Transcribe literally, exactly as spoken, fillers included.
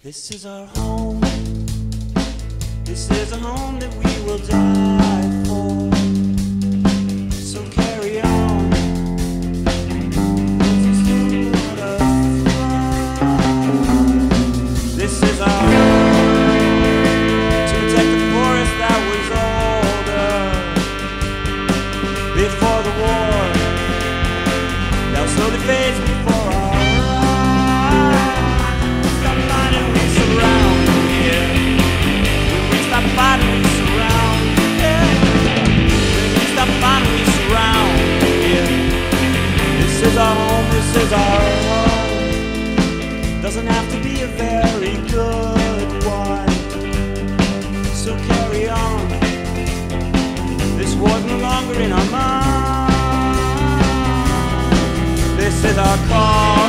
This is our home. This is a home that we will die for. So carry on. This is our home. To protect the forest that was older before the war. Now slowly fades before our This is our home, this is our home. Doesn't have to be a very good one. So carry on. This war's no longer in our mind. This is our call.